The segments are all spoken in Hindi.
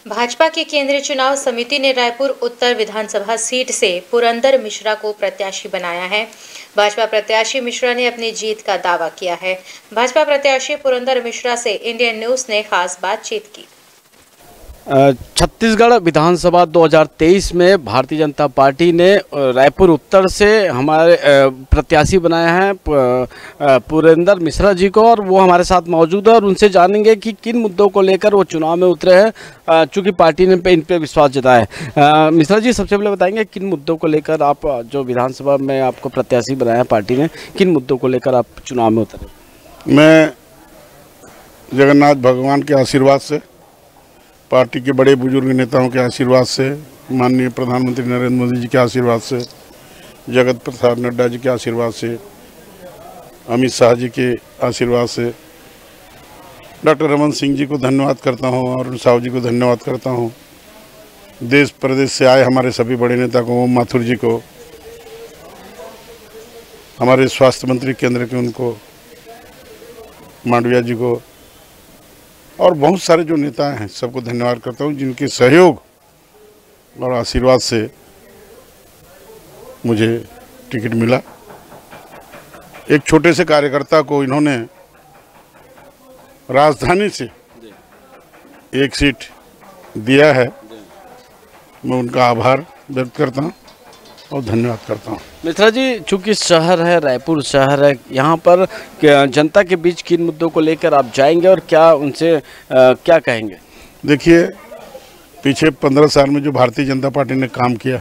भाजपा की केंद्रीय चुनाव समिति ने रायपुर उत्तर विधानसभा सीट से पुरंदर मिश्रा को प्रत्याशी बनाया है। भाजपा प्रत्याशी मिश्रा ने अपनी जीत का दावा किया है। भाजपा प्रत्याशी पुरंदर मिश्रा से इंडियन न्यूज ने खास बातचीत की। छत्तीसगढ़ विधानसभा 2023 में भारतीय जनता पार्टी ने रायपुर उत्तर से हमारे प्रत्याशी बनाया है पुरंदर मिश्रा जी को, और वो हमारे साथ मौजूद है और उनसे जानेंगे कि किन मुद्दों को लेकर वो चुनाव में उतरे हैं, चूँकि पार्टी ने इन पे विश्वास जताया है। मिश्रा जी, सबसे पहले बताएंगे किन मुद्दों को लेकर आप जो विधानसभा में आपको प्रत्याशी बनाया पार्टी ने, किन मुद्दों को लेकर आप चुनाव में उतरे? मैं जगन्नाथ भगवान के आशीर्वाद से, पार्टी के बड़े बुजुर्ग नेताओं के आशीर्वाद से, माननीय प्रधानमंत्री नरेंद्र मोदी जी के आशीर्वाद से, जगत प्रसाद नड्डा जी के आशीर्वाद से, अमित शाह जी के आशीर्वाद से, डॉक्टर रमन सिंह जी को धन्यवाद करता हूं, अरुण साहू जी को धन्यवाद करता हूं, देश प्रदेश से आए हमारे सभी बड़े नेता को, ओम माथुर जी को, हमारे स्वास्थ्य मंत्री केंद्र के उनको, मांडविया जी को, और बहुत सारे जो नेता हैं सबको धन्यवाद करता हूं, जिनके सहयोग और आशीर्वाद से मुझे टिकट मिला। एक छोटे से कार्यकर्ता को इन्होंने राजधानी से एक सीट दिया है, मैं उनका आभार व्यक्त करता हूं और धन्यवाद करता हूं। मिश्रा जी, चूँकि शहर है, रायपुर शहर है, यहाँ पर जनता के बीच किन मुद्दों को लेकर आप जाएंगे और क्या उनसे क्या कहेंगे? देखिए, पीछे 15 साल में जो भारतीय जनता पार्टी ने काम किया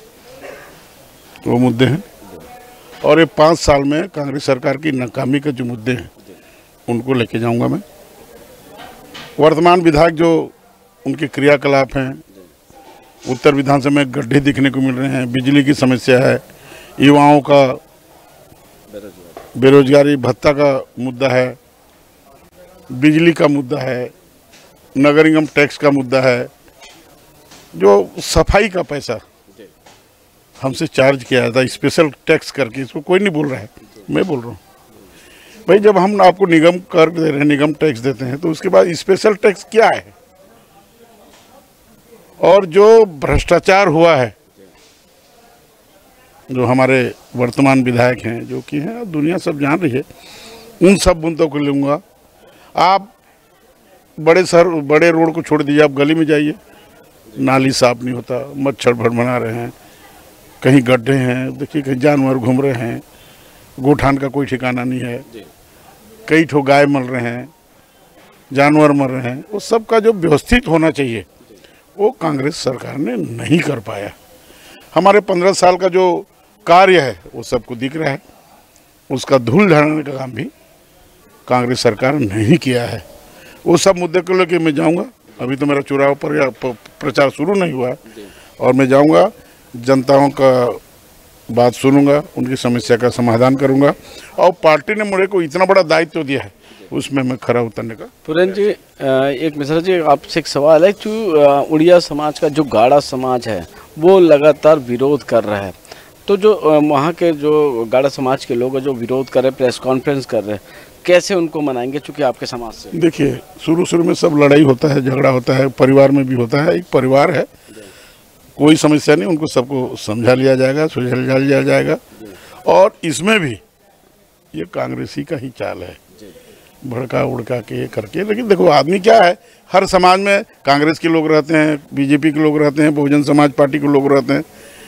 वो मुद्दे हैं, और ये 5 साल में कांग्रेस सरकार की नाकामी के जो मुद्दे हैं उनको लेके जाऊंगा मैं। वर्तमान विधायक जो उनके क्रियाकलाप हैं, उत्तर विधानसभा में गड्ढे दिखने को मिल रहे हैं, बिजली की समस्या है, युवाओं का बेरोजगारी भत्ता का मुद्दा है, बिजली का मुद्दा है, नगर निगम टैक्स का मुद्दा है, जो सफाई का पैसा हमसे चार्ज किया जाता है स्पेशल टैक्स करके, इसको कोई नहीं बोल रहा है, मैं बोल रहा हूँ। भाई, जब हम आपको निगम कर दे रहे हैं, निगम टैक्स देते हैं, तो उसके बाद स्पेशल टैक्स क्या है? और जो भ्रष्टाचार हुआ है, जो हमारे वर्तमान विधायक हैं, जो कि हैं, दुनिया सब जान रही है, उन सब मुद्दों को लूँगा। आप बड़े रोड को छोड़ दीजिए, आप गली में जाइए, नाली साफ नहीं होता, मच्छर भड़बड़ा रहे हैं, कहीं गड्ढे हैं, देखिए कहीं जानवर घूम रहे हैं, गोठान का कोई ठिकाना नहीं है, कई ठो गाय मर रहे हैं, जानवर मर रहे हैं। वो सब का जो व्यवस्थित होना चाहिए वो कांग्रेस सरकार ने नहीं कर पाया। हमारे 15 साल का जो कार्य है वो सबको दिख रहा है, उसका धूल झाड़ने का काम भी कांग्रेस सरकार नहीं किया है। वो सब मुद्दे को लेकर मैं जाऊंगा। अभी तो मेरा चुनाव पर प्रचार शुरू नहीं हुआ है, और मैं जाऊंगा, जनताओं का बात सुनूंगा, उनकी समस्या का समाधान करूंगा, और पार्टी ने मुझे को इतना बड़ा दायित्व दिया है उसमें मैं खरा उतरने का। पुरन जी, एक मिश्रा जी, आपसे एक सवाल है। उड़िया समाज का जो गाड़ा समाज है वो लगातार विरोध कर रहा है, तो जो वहाँ के जो गाड़ा समाज के लोग हैं जो विरोध कर रहे हैं, प्रेस कॉन्फ्रेंस कर रहे हैं, कैसे उनको मनाएंगे चूँकि आपके समाज से? देखिए, शुरू में सब लड़ाई होता है, झगड़ा होता है, परिवार में भी होता है, एक परिवार है, कोई समस्या नहीं, उनको सबको समझा लिया जाएगा, सुलझा लिया जाएगा। और इसमें भी ये कांग्रेसी का ही चाल है, भड़का उड़का के करके। लेकिन देखो, आदमी क्या है, हर समाज में कांग्रेस के लोग रहते हैं, बीजेपी के लोग रहते हैं, बहुजन समाज पार्टी के लोग रहते हैं,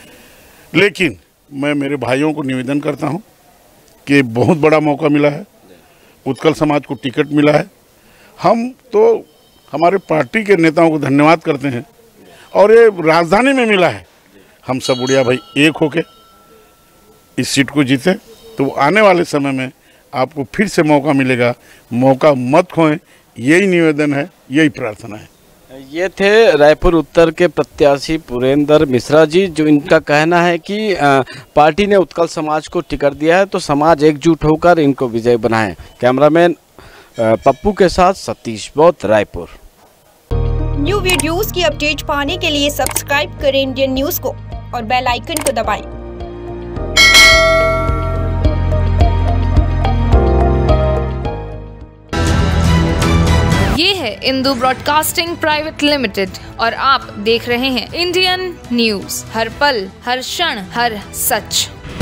लेकिन मैं मेरे भाइयों को निवेदन करता हूं कि बहुत बड़ा मौका मिला है, उत्कल समाज को टिकट मिला है। हम तो हमारे पार्टी के नेताओं को धन्यवाद करते हैं, और ये राजधानी में मिला है। हम सब उड़िया भाई एक होके इस सीट को जीते, तो आने वाले समय में आपको फिर से मौका मिलेगा, मौका मत खोएं, यही निवेदन है, यही प्रार्थना है। ये थे रायपुर उत्तर के प्रत्याशी पुरंदर मिश्रा जी, जो इनका कहना है कि पार्टी ने उत्कल समाज को टिकट दिया है, तो समाज एकजुट होकर इनको विजय बनाए। कैमरामैन पप्पू के साथ सतीश बौद्ध, रायपुर। न्यू वीडियोस की अपडेट पाने के लिए सब्सक्राइब करें इंडियन न्यूज को और बेल आइकन को दबाएं। ये है इंदू ब्रॉडकास्टिंग प्राइवेट लिमिटेड और आप देख रहे हैं इंडियन न्यूज, हर पल, हर क्षण, हर सच।